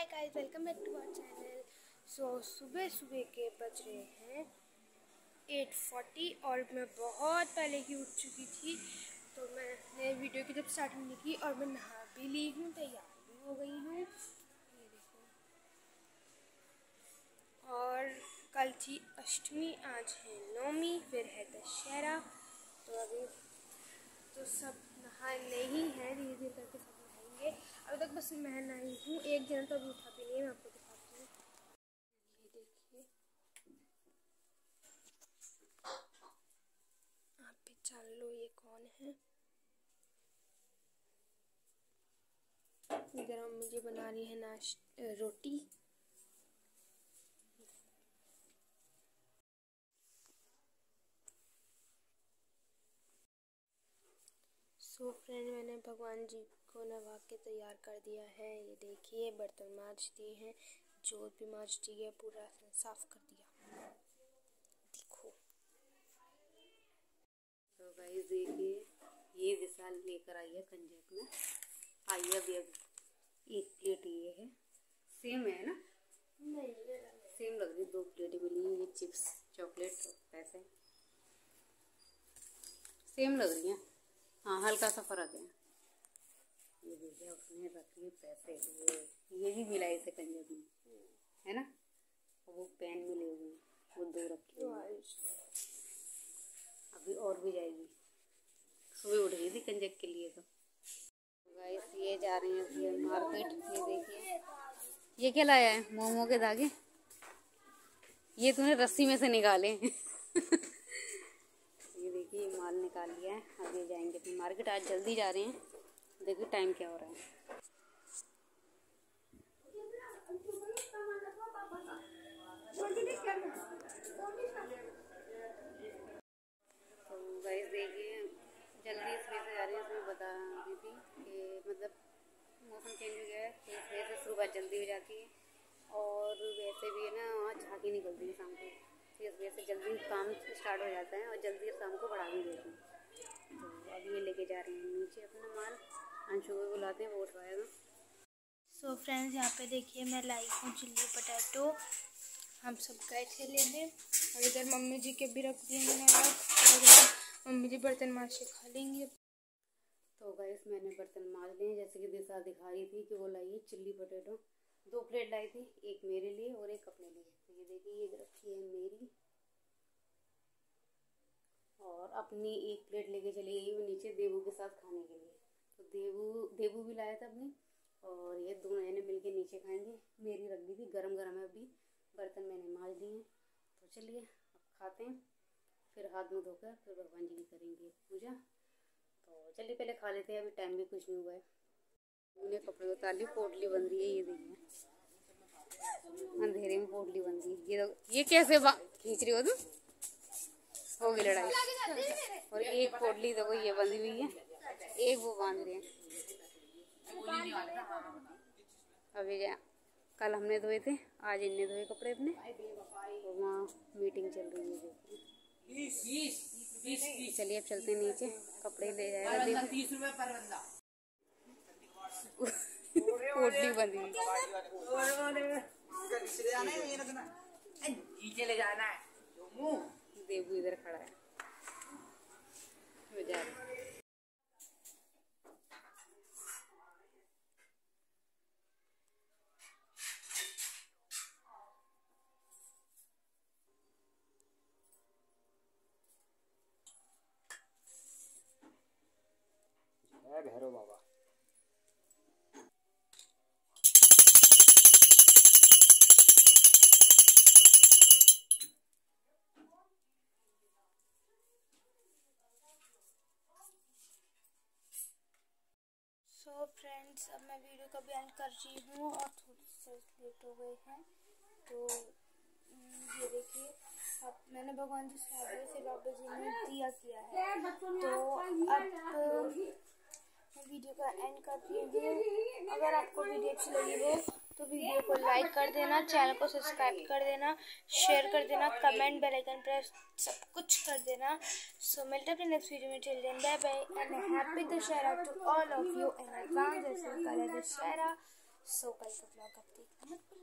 Hi guys, welcome back to our channel. सुबह सुबह के बज रहे हैं 8:40 और मैं बहुत पहले ही उठ चुकी थी। तो मैंने वीडियो की जब स्टार्टिंग नहीं की और मैं नहा भी ली हूँ, तैयार भी हो गई हूँ, ये देखो। और कल थी अष्टमी, आज है नवमी, फिर है दशहरा। तो अभी तो सब नहाने ही है, धीरे धीरे करके सब नहाएंगे। अभी तक बस मैं नहाई हूँ, एक जन तो अभी उठा भी नहीं है, मैं आपको दिखाती हूँ। ये देखिए, आप पहचान लो ये कौन है। इधर हम मुझे बना रही है रोटी। सो फ्रेंड, मैंने भगवान जी को नवा के तैयार कर दिया है। ये देखिए, बर्तन मांज दिए हैं, जोत भी मांज दी है, पूरा साफ कर दिया। देखो तो गाइस देखिए, ये विशाल लेकर आई है कंजक में। आई है अभी एक प्लेट ये है, सेम है ना? नहीं, सेम लग रही, 2 प्लेटें मिली हैं। ये चिप्स चॉकलेट पैसे सेम लग रही हैं। हाँ, हल्का सा फर्क है। ये देखिए, उसने रखी पैसे, ये भी मिला इसे कंजक में, है ना? और वो पेन मिले हुए, वो 2 रखे हुए। अभी और भी जाएगी, सुबह उठ गई थी कंजक के लिए। तो गाइस, ये जा रहे हैं मार्केट। ये देखिए, ये क्या लाया है? मोमो के धागे। ये तूने रस्सी में से निकाले। ये देखिए, माल निकाल लिया है। अब ये जाएंगे फिर मार्केट। आज जल्दी जा रहे हैं, देखिए टाइम क्या हो रहा है। तो गाइस देखिए, जल्दी इस वजह से जा रही है, इसमें बता रही थी कि मतलब मौसम चेंज हो गया है, तो इस वजह से सुबह जल्दी हो जाती है। और वैसे भी है ना, वहाँ झांकी निकलती है शाम को, तो इस वजह से जल्दी काम स्टार्ट हो जाता है और जल्दी शाम को बढ़ा भी देती है। तो अब ये लेके जा रहे हैं नीचे अपना माल। अंशु को बुलाते हैं, वो उठवाएगा। सो फ्रेंड्स, यहाँ पे देखिए, मैं लाई हूँ चिल्ली पोटैटो। हम सब गए थे लेने और इधर मम्मी जी के भी रख दिए मैंने, और मम्मी जी बर्तन माज के खा लेंगे। तो गाइस, मैंने बर्तन माज लिए, जैसे कि दिशा दिखा रही थी कि वो लाई है चिल्ली पोटैटो। 2 प्लेट लाई थी, एक मेरे लिए और एक अपने लिए। तो ये देखिए, ये रखी है मेरी, और अपनी एक प्लेट लेके चली गई वो नीचे देवू के साथ खाने के लिए। तो देवू भी लाया था अपनी, और ये दोनों जने मिल के नीचे खाएंगे। मेरी रख दी थी, गरम गरम है अभी। बर्तन मैंने माज दिए हैं। तो चलिए अब खाते हैं, फिर हाथ मुँह धोकर फिर भगवान जी की करेंगे पूजा। तो चलिए पहले खा लेते हैं, अभी टाइम भी कुछ नहीं हुआ है। उन्हें कपड़े उतार ली, पोटली बन रही है। ये देखिए, अंधेरे में पोटली बन रही है। ये कैसे खींच रही हो तुम? होगी लड़ाई। और एक पोटली देखो, ये बंधी हुई है, एक वो बांध रहे हैं। अभी कल हमने धोए थे, आज इनने धोए कपड़े अपने, और वहाँ मीटिंग चल रही है। देखिए, चलिए अब चलते हैं नीचे, कपड़े ले जाएगा। 30 रुपए पर बंदा। पोटली बंधी हुई। ले जाना है, देवू इधर खड़ा है। भैरव बाबा। सो फ्रेंड्स, अब मैं वीडियो का भी एंड कर रही हूँ और थोड़ी सी लेट हो गए हैं। तो ये देखिए, अब मैंने भगवान जी से बाबा जी ने दिया किया है। तो अब मैं वीडियो का एंड कर रही हूँ। अगर आपको वीडियो अच्छी लगी हो तो वीडियो को लाइक कर देना, चैनल को सब्सक्राइब कर देना, शेयर कर देना, कमेंट, बेल आइकन प्रेस सब कुछ कर देना। सो मिलते हैं नेक्स्ट वीडियो में। Till then, bye bye and happy Dussehra to all of you in advance. जैसे कल है दशहरा, सो कल का ब्लॉग आप देखना मत भूलना।